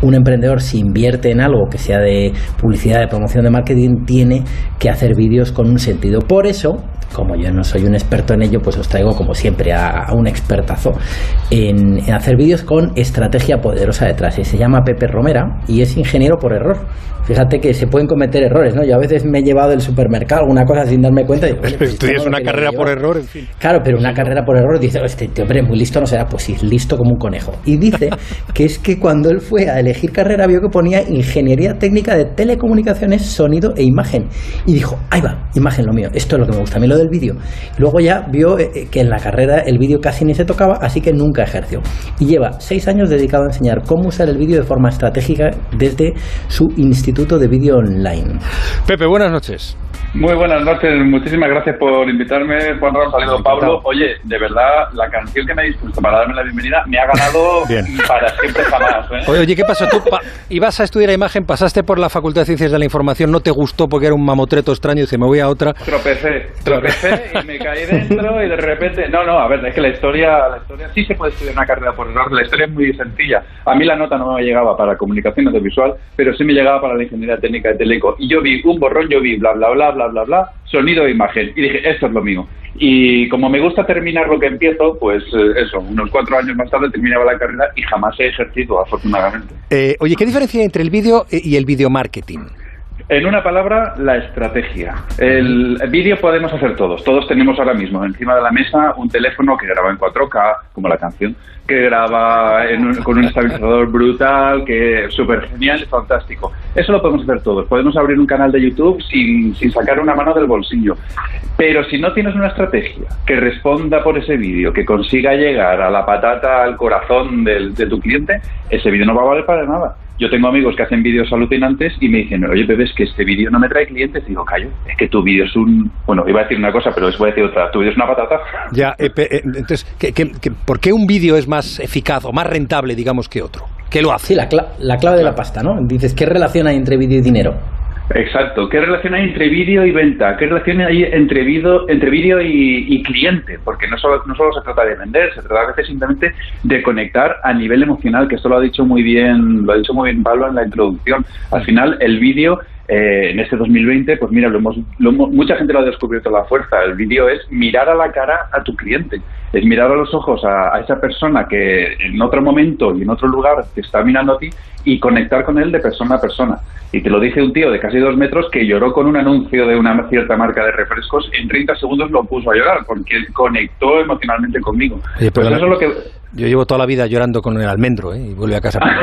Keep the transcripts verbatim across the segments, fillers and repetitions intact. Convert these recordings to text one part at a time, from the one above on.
un emprendedor, si invierte en algo que sea de publicidad, de promoción, de marketing, tiene que hacer vídeos con un sentido. Por eso, como yo no soy un experto en ello, pues os traigo como siempre a, a un expertazo en, en hacer vídeos con estrategia poderosa detrás. Y se llama Pepe Romera y es ingeniero por error. Fíjate que se pueden cometer errores, ¿no? Yo a veces me he llevado del supermercado alguna cosa sin darme cuenta. Y digo, pues estudias una carrera por error, en fin. Claro, pero una carrera por error, dice, este, este hombre muy listo no será. Pues sí, listo como un conejo. Y dice que es que cuando él fue a elegir carrera vio que ponía ingeniería técnica de telecomunicaciones, sonido e imagen. Y dijo, ahí va, imagen lo mío, esto es lo que me gusta a mí, lo del vídeo. Luego ya vio eh, que en la carrera el vídeo casi ni se tocaba, así que nunca ejerció. Y lleva seis años dedicado a enseñar cómo usar el vídeo de forma estratégica desde su Instituto de Vídeo Online. Pepe, buenas noches. Muy buenas noches, muchísimas gracias por invitarme, Juan Ramón, saludo Pablo. Oye, de verdad, la canción que me habéis puesto para darme la bienvenida me ha ganado para siempre jamás, ¿eh? Oye, oye, ¿qué pasó? Tú pa ibas a estudiar imagen, pasaste por la Facultad de Ciencias de la Información, no te gustó porque era un mamotreto extraño y dices, me voy a otra. Tropecé, tropecé y me caí dentro y de repente... No, no, a ver, es que la historia, la historia sí se puede estudiar una carrera por error, la historia es muy sencilla. A mí la nota no me llegaba para comunicación audiovisual, pero sí me llegaba para la ingeniería técnica de teleco. Y yo vi un borrón, yo vi bla, bla, bla, bla, bla, bla, sonido e imagen. Y dije, esto es lo mío. Y como me gusta terminar lo que empiezo, pues eh, eso, unos cuatro años más tarde terminaba la carrera y jamás he ejercido, afortunadamente. Eh, oye, ¿qué diferencia hay entre el vídeo y el video marketing? En una palabra, la estrategia. El vídeo podemos hacer todos. Todos tenemos ahora mismo encima de la mesa un teléfono que graba en cuatro K, como la canción, que graba en un, con un estabilizador brutal, que es súper genial, fantástico. Eso lo podemos hacer todos. Podemos abrir un canal de YouTube sin, sin sacar una mano del bolsillo. Pero si no tienes una estrategia que responda por ese vídeo, que consiga llegar a la patata, al corazón del, de tu cliente, ese vídeo no va a valer para nada. Yo tengo amigos que hacen vídeos alucinantes y me dicen, oye, Pepe, es que este vídeo no me trae clientes. Y digo, callo, es que tu vídeo es un... Bueno, iba a decir una cosa, pero les voy a decir otra. Tu vídeo es una patata. Ya, eh, eh, entonces, ¿qué, qué, qué, ¿por qué un vídeo es más eficaz o más rentable, digamos, que otro? ¿Qué lo hace? Sí, la, cla la clave de la pasta, ¿no? Dices, ¿qué relación hay entre vídeo y dinero? Exacto. ¿Qué relación hay entre vídeo y venta? ¿Qué relación hay entre vídeo entre vídeo y, y cliente? Porque no solo, no solo se trata de vender, se trata a veces simplemente de conectar a nivel emocional, que esto lo ha dicho muy bien, lo ha dicho muy bien Pablo en la introducción. Al final, el vídeo, eh, en este dos mil veinte, pues mira, lo hemos, lo hemos, mucha gente lo ha descubierto a la fuerza. El vídeo es mirar a la cara a tu cliente, es mirar a los ojos a, a esa persona que en otro momento y en otro lugar te está mirando a ti y conectar con él de persona a persona. Y te lo dice un tío de casi dos metros que lloró con un anuncio de una cierta marca de refrescos. En treinta segundos lo puso a llorar porque conectó emocionalmente conmigo. Oye, pues eso es lo que... Yo llevo toda la vida llorando con el almendro, ¿eh? Y vuelve a casa por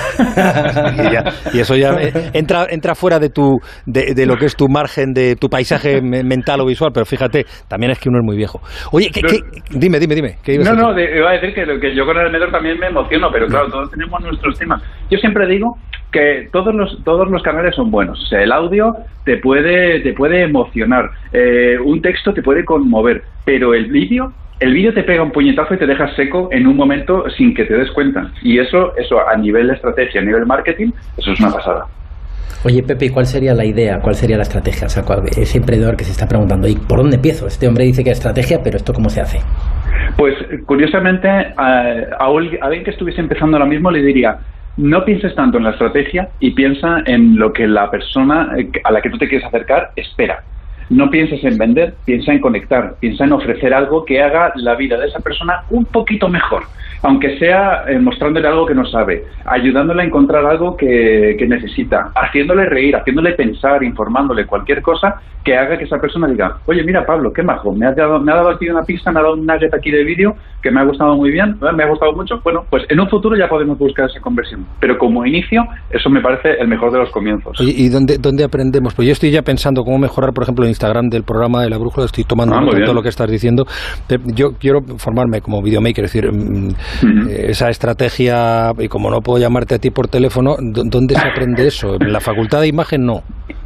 y, ya, y eso ya eh, entra entra fuera de tu de, de lo que es tu margen, de tu paisaje mental o visual, pero fíjate, también es que uno es muy viejo. Oye, ¿qué, qué? dime, dime, dime. ¿qué ibas no, a decir? no, de, iba a decir que, que yo con el almendro también me emociono, pero claro, todos tenemos nuestros temas. Yo siempre digo que todos los todos los canales son buenos. O sea, el audio te puede te puede emocionar, eh, un texto te puede conmover, pero el vídeo el vídeo te pega un puñetazo y te deja seco en un momento sin que te des cuenta. Y eso eso a nivel de estrategia, a nivel marketing, eso es una pasada. Oye, Pepe, ¿y cuál sería la idea? ¿Cuál sería la estrategia? O sea, ese emprendedor que se está preguntando, ¿y por dónde empiezo? Este hombre dice que es estrategia, pero ¿esto cómo se hace? Pues, curiosamente, a, a alguien que estuviese empezando ahora mismo le diría, no pienses tanto en la estrategia y piensa en lo que la persona a la que tú te quieres acercar espera. No pienses en vender, piensa en conectar, piensa en ofrecer algo que haga la vida de esa persona un poquito mejor, aunque sea eh, mostrándole algo que no sabe, ayudándole a encontrar algo que, que necesita, haciéndole reír, haciéndole pensar, informándole cualquier cosa que haga que esa persona diga, oye, mira, Pablo, qué majo, me ha dado, me ha dado aquí una pista, me ha dado un nugget aquí de vídeo que me ha gustado muy bien, me ha gustado mucho. Bueno, pues en un futuro ya podemos buscar esa conversión, pero como inicio, eso me parece el mejor de los comienzos. Oye, ¿y dónde, dónde aprendemos? Pues yo estoy ya pensando cómo mejorar, por ejemplo, el Instagram del programa de La Brújula, estoy tomando ah, todo lo que estás diciendo. Yo quiero formarme como videomaker, es decir, uh-huh. esa estrategia, y como no puedo llamarte a ti por teléfono, ¿dónde se aprende eso? ¿En la facultad de imagen no?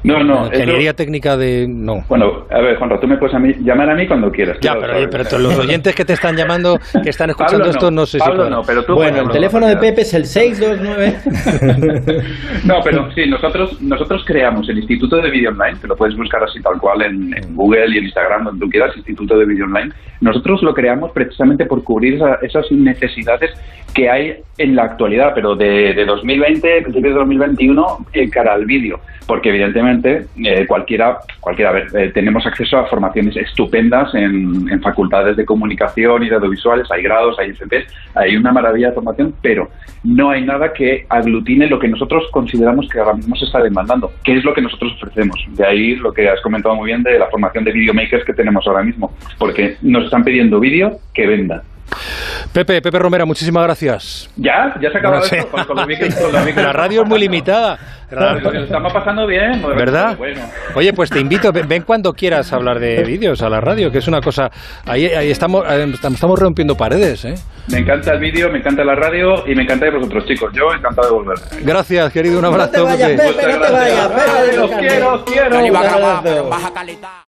No, no. Ingeniería eso... técnica de... no. Bueno, a ver, Juanra, tú me puedes a mí, llamar a mí cuando quieras. Ya, pero, oye, pero los oyentes que te están llamando, que están escuchando Pablo esto, no, no sé Pablo si... no, pero tú, bueno, el teléfono de Pepe es el seis dos nueve. No, pero sí, nosotros nosotros creamos el Instituto de Vídeo Online, que lo puedes buscar así tal cual en, en Google y en Instagram, donde tú quieras, Instituto de Vídeo Online. Nosotros lo creamos precisamente por cubrir esa, esas necesidades que hay en la actualidad, pero de, de dos mil veinte, principios de dos mil veintiuno, eh, cara al vídeo. Porque evidentemente eh, cualquiera, cualquiera, a ver, eh, tenemos acceso a formaciones estupendas en, en facultades de comunicación y de audiovisuales, hay grados, hay F Ps, hay una maravilla de formación, pero no hay nada que aglutine lo que nosotros consideramos que ahora mismo se está demandando, que es lo que nosotros ofrecemos. De ahí lo que has comentado muy bien de la formación de videomakers que tenemos ahora mismo, porque nos están pidiendo vídeo que venda. Pepe, Pepe Romera, muchísimas gracias. ¿Ya? ¿Ya se ha acabado No sé. esto? Con, con los micros, con los micros. La radio es muy limitada. Claro, lo estamos pasando bien. ¿Verdad? Bueno. Oye, pues te invito, ven, ven cuando quieras hablar de vídeos a la radio, que es una cosa... Ahí, ahí estamos, estamos rompiendo paredes, ¿eh? Me encanta el vídeo, me encanta la radio y me encanta de vosotros, chicos. Yo encantado de volver. Gracias, querido, un abrazo. No te vayas, Pepe, no te vayas. Pepe, Os quiero, os quiero. Yo le iba a grabar, pero en baja calidad.